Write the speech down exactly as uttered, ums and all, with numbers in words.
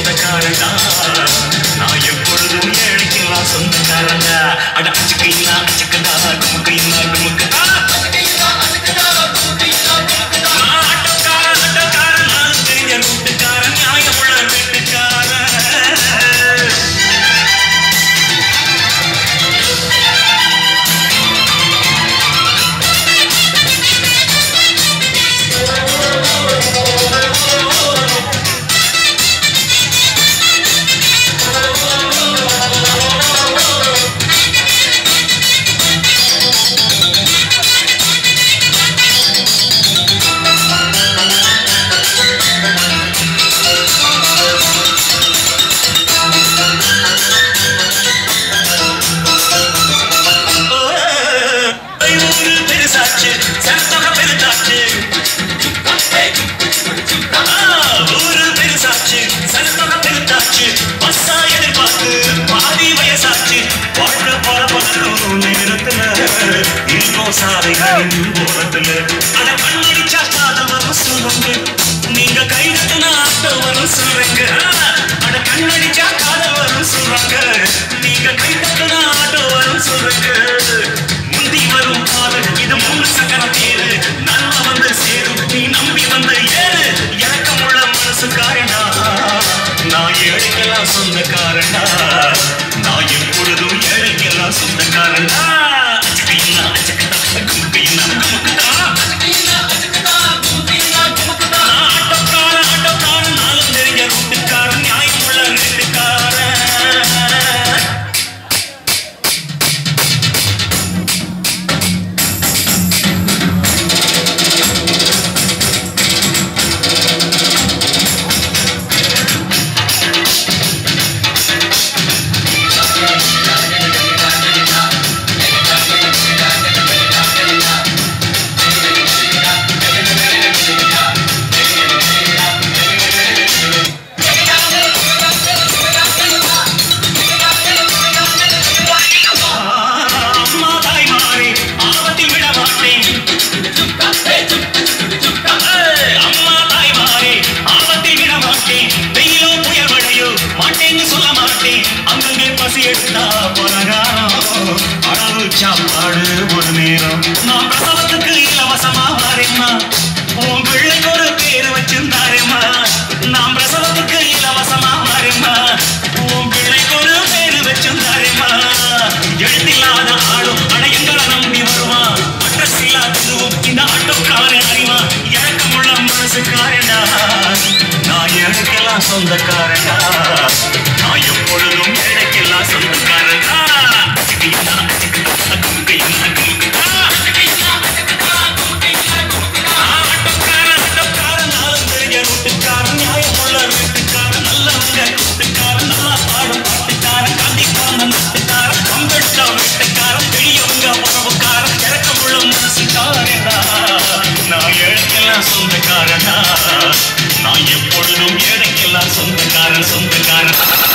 சொந்தக்காரனா நான் எப்பொழுதும் ஏழைக்கெல்லாம் சொந்தக்காரனா அட அச்சுக்கையினா அச்சுக்கடா குமுக்கையினா குமுக்கடா சாலைகளின் ஓரத்துல அட கண்ணடிச்சா காதல் வரும் சொல்லுங்க நீங்க கைதட்டுனா ஆட்டம் வரும் சொல்றீங்க அட கண்ணடிச்சா காதல் வரும் சொல்றாங்க நீங்க கைதட்டுனா ஆட்டம் வரும் சொல்றீங்க முந்தி வரும் காதல் இது மூணு சக்கர தேரு நல்ல வந்து சேரும் நீ நம்பி வந்த ஏறு இறக்கமுள்ள மனசுக்காரனா நான் ஏழைக்கெல்லாம் சொந்தக்காரனா நான் எப்பொழுதும் ஏழைக்கெல்லாம் சொந்தக்காரனா சாப்பாடு ஒரு நேரம் நான் பிரசவத்துக்கு இலவசமா வரேம்மா உன் பிள்ளைக்கு ஒரு பேரு வச்சிருந்தாரேம்மா நான் பிரசவத்துக்கு இலவசமா வரேம்மா உன் பிள்ளைக்கு ஒரு பேரு வச்சிருந்தாரேம்மா எழுதில்லாத ஆளும் அட எங்களை நம்பி வருவான் அட்ரஸ் இல்லாததும் இந்த ஆட்டோக்காரன் அறிவா இறக்கமுள்ள மனசுக்காரனா நான் எனக்கெல்லாம் சொந்தக்காரனா நான் எப்பொழுதும் எனக்கெல்லாம் சொந்தக்காரனா சொந்தக்காரனா நான் எப்பொழுதும் ஏழைக்கெல்லாம் சொந்தக்காரன் சொந்தக்காரன்